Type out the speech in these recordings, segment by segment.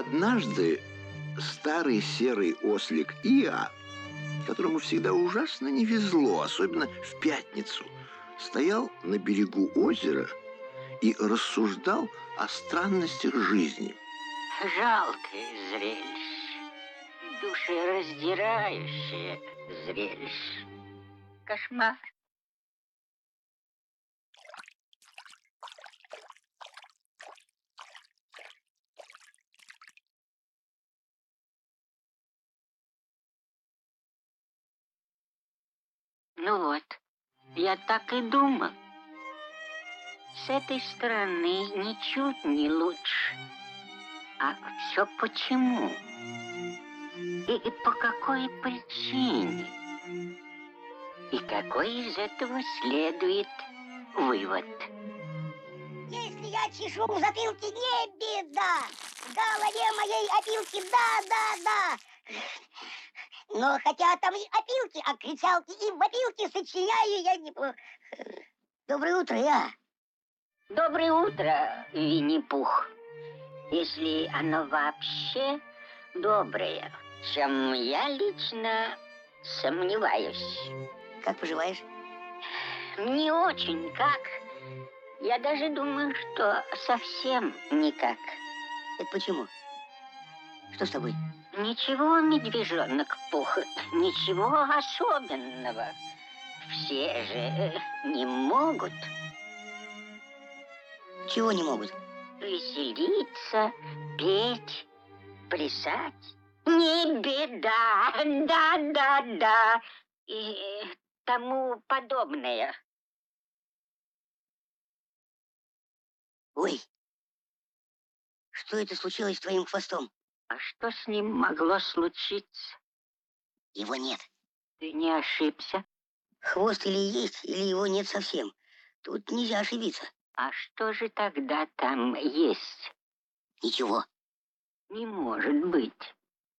Однажды старый серый ослик Иа, которому всегда ужасно не везло, особенно в пятницу, стоял на берегу озера и рассуждал о странностях жизни. Жалкое зрелище, душераздирающее зрелище. Кошмар. Ну вот, я так и думал. С этой стороны ничуть не лучше. А все почему? И по какой причине? И какой из этого следует вывод? Если я чешу в затылке, не беда. В голове моей опилки, да. Но хотя там и опилки, а кричалки и вопилки сочиняю я неплохо. Доброе утро, я. Доброе утро, Винни-Пух. Если оно вообще доброе, чем я лично сомневаюсь. Как поживаешь? Не очень как. Я даже думаю, что совсем никак. Это почему? Что с тобой? Ничего, медвежонок Пух, ничего особенного. Все же не могут. Чего не могут? Веселиться, петь, плясать. Не беда, да. И тому подобное. Ой, что это случилось с твоим хвостом? А что с ним могло случиться? Его нет. Ты не ошибся? Хвост или есть, или его нет совсем. Тут нельзя ошибиться. А что же тогда там есть? Ничего. Не может быть.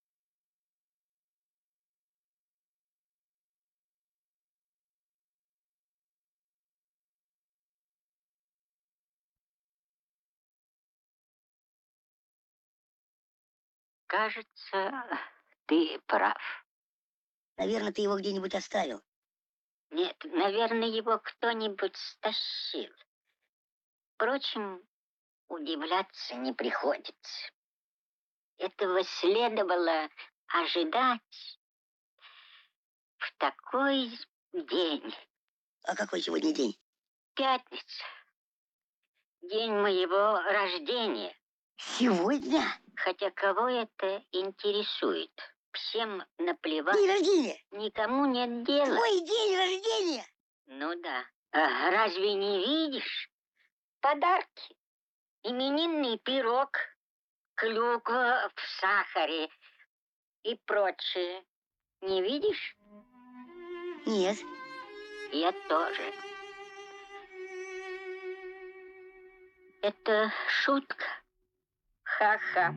Кажется, ты прав. Наверное, ты его где-нибудь оставил. Нет, наверное, его кто-нибудь стащил. Впрочем, удивляться не приходится. Этого следовало ожидать в такой день. А какой сегодня день? Пятница. День моего рождения. Сегодня? Хотя кого это интересует? Всем наплевать. День рождения. Никому нет дела. Твой день рождения. Ну да. А разве не видишь? Подарки. Именинный пирог, клюква в сахаре и прочее. Не видишь? Нет. Я тоже. Это шутка. Ха-ха.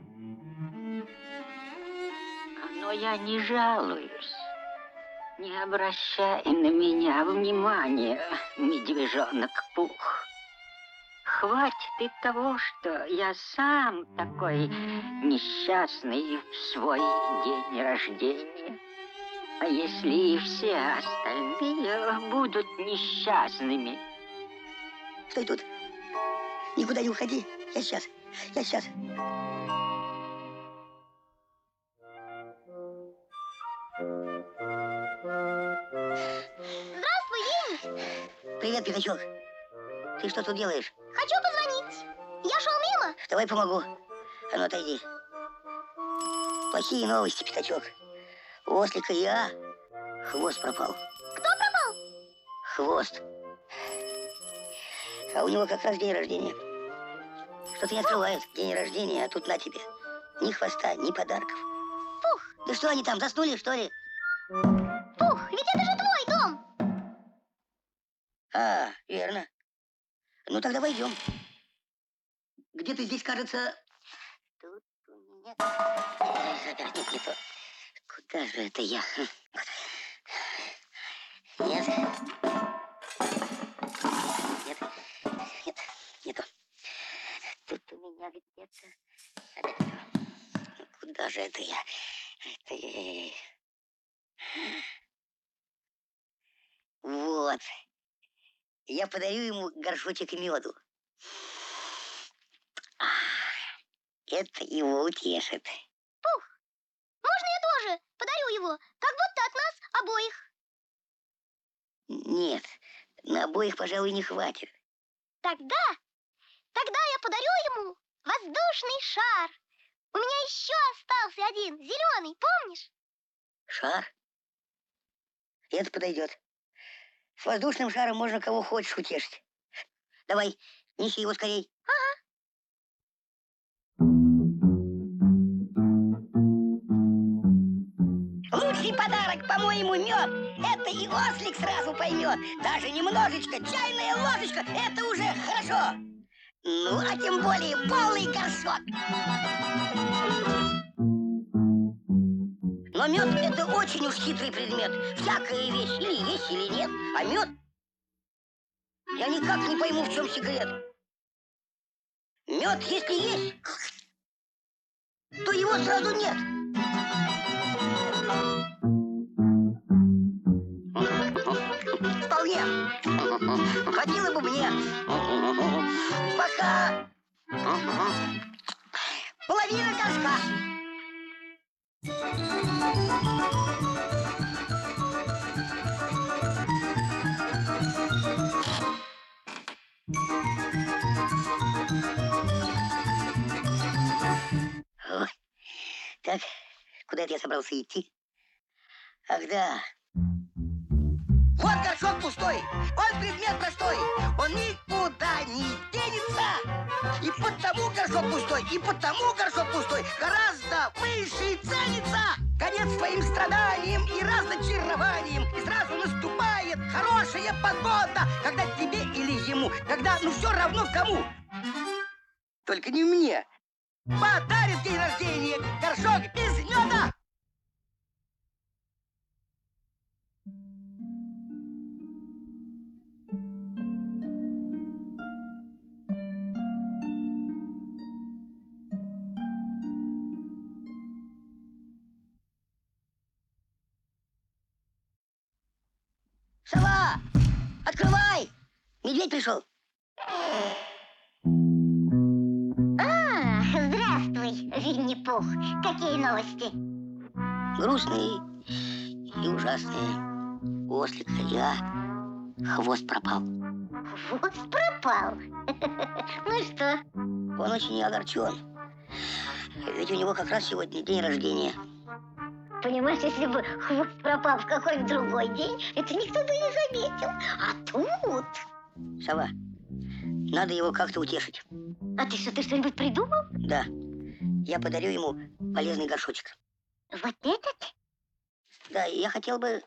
Но я не жалуюсь. Не обращай на меня внимания, медвежонок Пух. Хватит и того, что я сам такой несчастный в свой день рождения. А если и все остальные будут несчастными? Стой тут. Никуда не уходи. Я сейчас. Здравствуй, Винни. Привет, Пятачок. Ты что тут делаешь? Хочу позвонить. Я шел мимо. Давай помогу. А ну отойди. Плохие новости, Пятачок. У ослика Иа хвост пропал. Кто пропал? Хвост. А у него как раз день рождения. Что-то не открывают. День рождения, а тут на тебе. Ни хвоста, ни подарков. Пух, Да что они там, заснули, что ли? Пух, ведь это же твой дом. А, верно. Ну тогда войдем. Где-то здесь, кажется... Тут у меня... Нет, не то. Куда же это я? Нет. Не то. Тут у меня где-то... Когда же это я? Вот. Я подарю ему горшочек меду. Это его утешит. Можно я тоже подарю его? Как будто от нас обоих. Нет, на обоих, пожалуй, не хватит. Тогда я подарю ему воздушный шар. У меня еще остался один, зеленый, помнишь? Шар? Это подойдет. С воздушным шаром можно кого хочешь утешить. Давай, неси его скорей. Лучший подарок, по-моему, мед. Это и ослик сразу поймет. Даже немножечко, чайная ложечка, это уже хорошо. Ну, а тем более полный горшок. Но мед — это очень уж хитрый предмет. Всякая вещь или есть, или нет. А мед... Я никак не пойму, в чем секрет. Мед, если есть, то его сразу нет. Вполне. Хватило бы мне. Пока. Половина горшка. Ой. Так, куда это я собрался идти? Ах, да. Вот горшок пустой, он предмет простой, он никуда не денется. И потому горшок пустой, и потому горшок пустой гораздо выше ценится. Конец своим страданиям и разочарованиям, и сразу наступает хорошая погода, когда тебе или ему, когда ну все равно кому. Только не мне. Подарит в день рождения горшок без меда. Сова! Открывай! Медведь пришел. Здравствуй, Винни-Пух. Какие новости? Грустные и ужасные. У ослика я хвост пропал. Хвост пропал. Ну что? Он очень огорчен. Ведь у него как раз сегодня день рождения. Понимаешь, если бы хвост пропал в какой-нибудь другой день, это никто бы не заметил. А тут... Сова, надо его как-то утешить. А ты что-нибудь придумал? Да, я подарю ему полезный горшочек. Вот этот? Да, я хотел бы...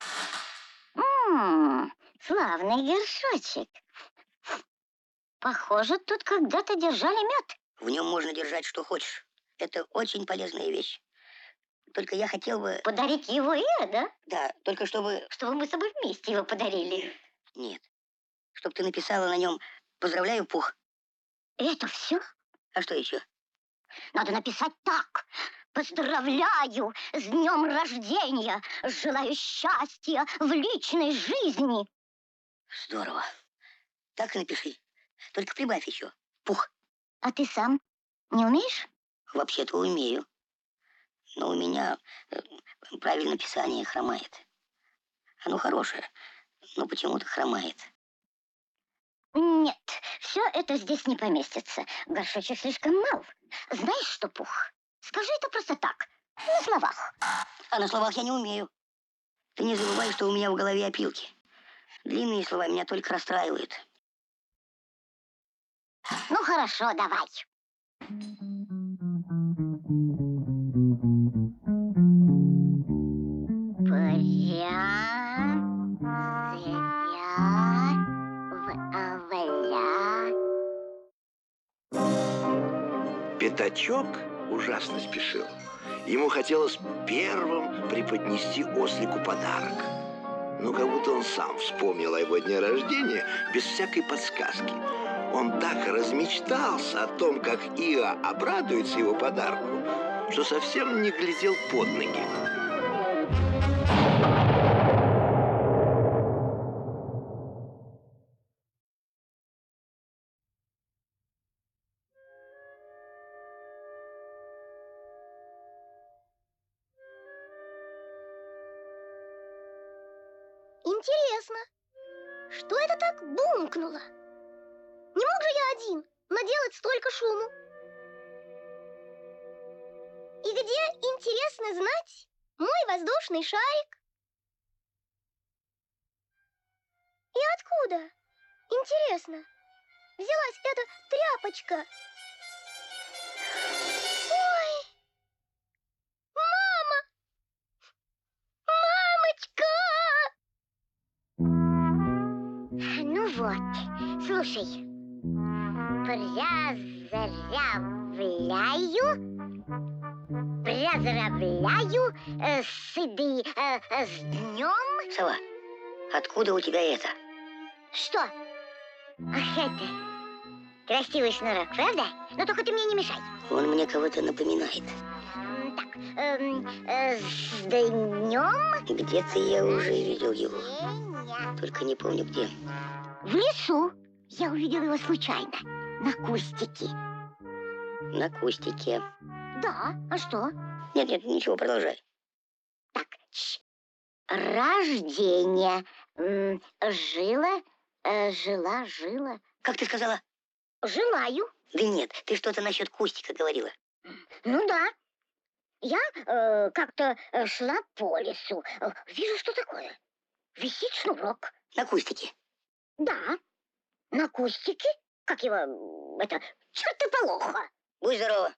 Славный горшочек. Похоже, тут когда-то держали мед. В нем можно держать что хочешь. Это очень полезная вещь. Только я хотел бы... Подарить его да? Да, только чтобы... Чтобы мы с тобой вместе его подарили. Нет. Чтобы ты написала на нем «Поздравляю, Пух». Это все? А что еще? Надо написать так. Поздравляю с днем рождения. Желаю счастья в личной жизни. Здорово. Так и напиши. Только прибавь еще. Пух. А ты сам не умеешь? Вообще-то умею. Но у меня правильное писание хромает. Оно хорошее, но почему-то хромает. Нет, все это здесь не поместится. Горшочек слишком мал. Знаешь что, Пух? Скажи это просто так, на словах. А на словах я не умею. Ты не забывай, что у меня в голове опилки. Длинные слова меня только расстраивают. Ну хорошо, давай. Пятачок ужасно спешил. Ему хотелось первым преподнести ослику подарок. Но как будто он сам вспомнил о его дне рождения без всякой подсказки. Он так размечтался о том, как Иа обрадуется его подарку, что совсем не глядел под ноги. Интересно, что это так бумкнуло? Не мог же я один наделать столько шуму? И где, интересно знать, мой воздушный шарик? И откуда, интересно, взялась эта тряпочка? Ой! Мама! Мамочка! Ну вот, слушай. Поздравляю с днем. Сова, откуда у тебя это? Что? Ах, это красивый шнурок, правда? Но только ты мне не мешай. Он мне кого-то напоминает. Так, с днем. Где-то я уже видел его. Только не помню где. В лесу. Я увидел его случайно. На кустике. На кустике. Да, а что? Нет, ничего, продолжай. Так, рождение. Жила. Как ты сказала? Желаю. Да нет, ты что-то насчет кустика говорила. Ну да. Я как-то шла по лесу. Вижу, что такое. Висит шнурок. На кустике. Да, на кустике. Как его, это, чертополоха. Будь здорова.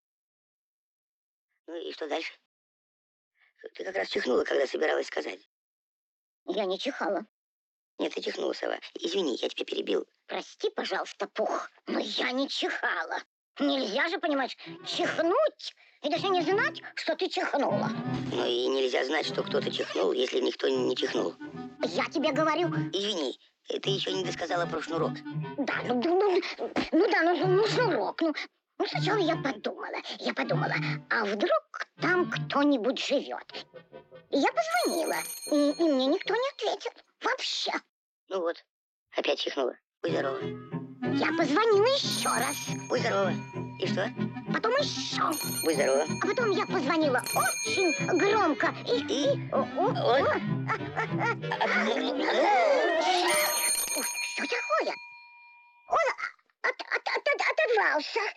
Ну и что дальше? Ты как раз чихнула, когда собиралась сказать. Я не чихала. Нет, ты чихнула, Сова. Извини, я тебя перебил. Прости, пожалуйста, Пух, но я не чихала. Нельзя же, понимаешь, чихнуть и даже не знать, что ты чихнула. Ну и нельзя знать, что кто-то чихнул, если никто не чихнул. Я тебе говорю. Извини, ты еще не досказала про шнурок. Да, ну, шнурок, ну, сначала я подумала, а вдруг там кто-нибудь живет? И я позвонила, и мне никто не ответил. Вообще. Ну вот, опять чихнула. Будь здорова. Я позвонила еще раз. Будь здорова. И что? Потом еще. Будь здорова. А потом я позвонила очень громко. Что такое? Он оторвался.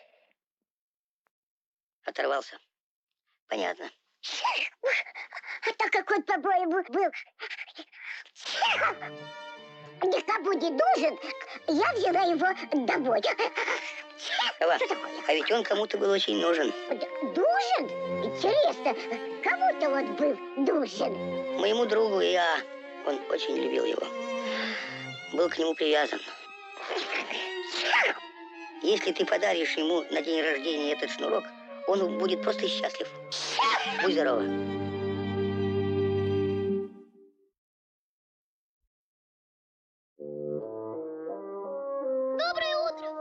Оторвался. Понятно. А так как он, по-моему, был никому не нужен, я взяла его домой. Сова, Что такое? а ведь он кому-то был очень нужен. Нужен? Интересно, кому-то он был нужен. Моему другу я. Он очень любил его. Был к нему привязан. Если ты подаришь ему на день рождения этот шнурок, он будет просто счастлив. Будь здорова. Доброе утро.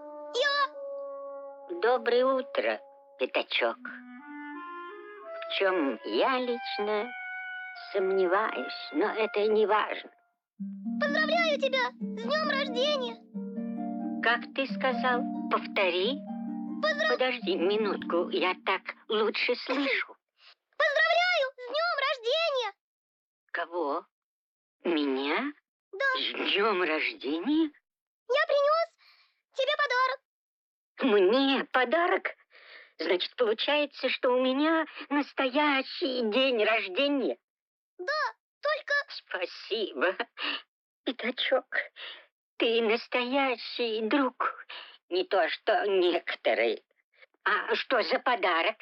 Доброе утро, пятачок. В чем я лично сомневаюсь, но это не важно. Поздравляю тебя с днем рождения. Как ты сказал? Повтори. Подожди минутку, я так лучше слышу. Поздравляю с днем рождения. Кого? Меня? Да. С днем рождения? Я принес тебе подарок. Мне подарок? Значит, получается, что у меня настоящий день рождения? Да, только... Спасибо, пятачок. Ты настоящий друг. Не то, что некоторые. А что за подарок?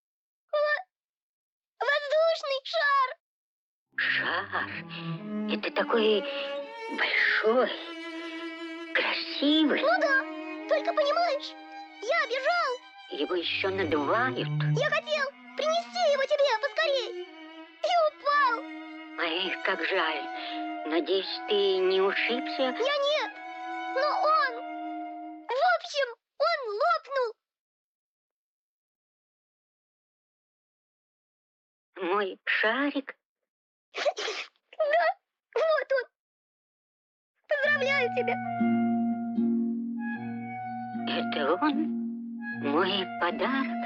Воздушный шар. Шар. Это такой большой, красивый. Ну да, только понимаешь, я бежал. Его еще надувают. Я хотел принести его тебе поскорей. И упал. Эх, как жаль. Надеюсь, ты не ушибся? Я нет. Но он... В общем, он лопнул. мой шарик. Да, вот он. Поздравляю тебя. Это он, мой подарок.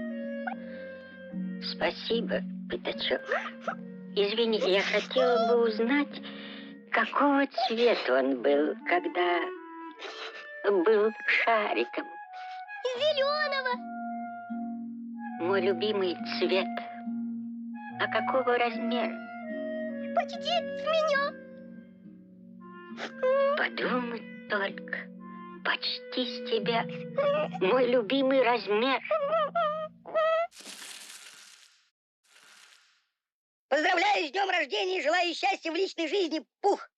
Спасибо, Пятачок. Извини, я хотела бы узнать, какого цвета он был, когда был шариком. Зеленого. Мой любимый цвет. А какого размера? Почти с меня. Подумать только. Почти с тебя. Мой любимый размер. Поздравляю с днем рождения и желаю счастья в личной жизни, Пух.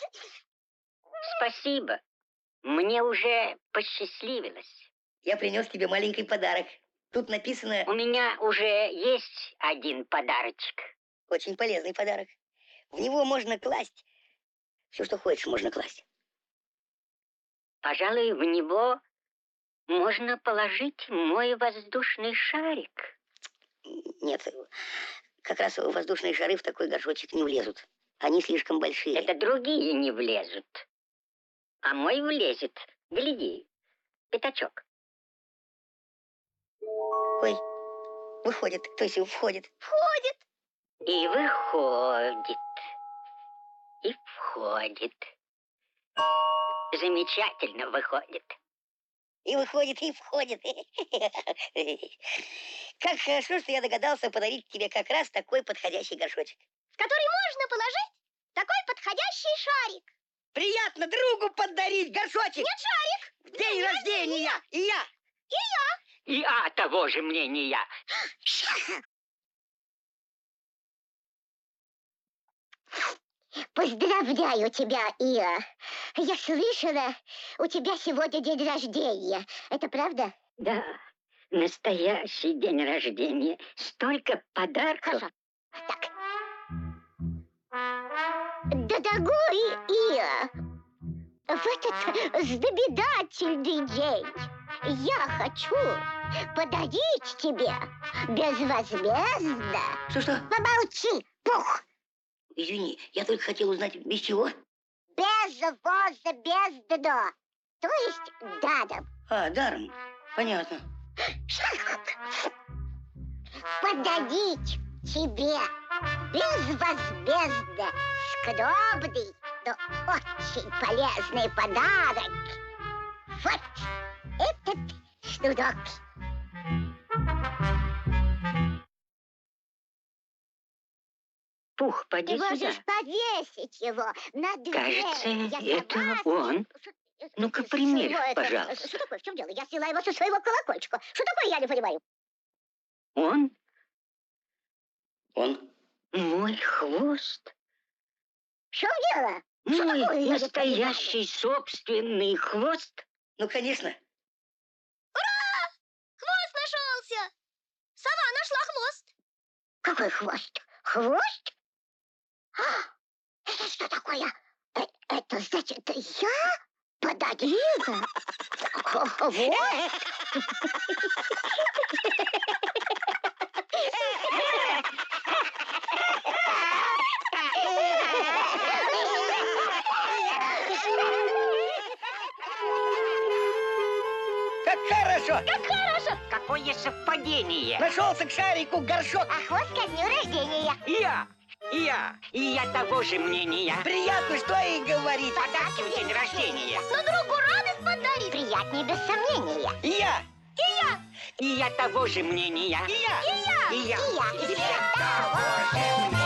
Спасибо. Мне уже посчастливилось. Я принес тебе маленький подарок. Тут написано У меня уже есть один подарочек. очень полезный подарок. В него можно класть все, что хочешь, можно класть. Пожалуй, в него можно положить мой воздушный шарик. Нет, как раз воздушные шары в такой горшочек не влезут. Они слишком большие. Это другие не влезут. А мой влезет. Гляди, Пятачок. Ой, выходит, то есть входит. Входит. И выходит. И входит. Замечательно выходит. И выходит, и входит. Как хорошо, что я догадался подарить тебе как раз такой подходящий горшочек. В который можно положить такой подходящий шарик. Приятно другу подарить горшочек. Нет, шарик. В день рождения. И я. И того же мнения. Поздравляю тебя, Ира. Я слышала, у тебя сегодня день рождения. Это правда? Да, настоящий день рождения. Столько подарков. Хорошо. Так. Дорогой Ира, в этот знаменательный день я хочу подарить тебе безвозмездно. Что? Помолчи, Пух. Извини, я только хотел узнать, без чего? Безвозмездно. То есть даром. А, даром. Понятно. Подарить тебе безвозмездно скромный, но очень полезный подарок. Вот этот шнурок. Пух, поди Ты сюда. можешь повесить его на дверь. Кажется, Я это сама он. Ну-ка, примерь, Что это? пожалуйста. Что такое? В чем дело? Я сняла его со своего колокольчика. Что такое, я не понимаю. Он Он? мой хвост. В чем дело? Что Мой такое, я не настоящий собственный хвост. Ну, конечно. Хвост нашелся! Сова нашла хвост. Какой хвост? Хвост? Это что такое? Это значит, я подарила хвост? Как хорошо! Как хорошо! Какое совпадение. Нашелся к шарику горшок. А хвост ко дню рождения. И я того же мнения. Приятно, что и говорить. Подарки в день рождения. Но другу радость подарить. Приятнее без сомнения. И я. И я того же мнения. И я. И я. И я. И я. И я того же мнения.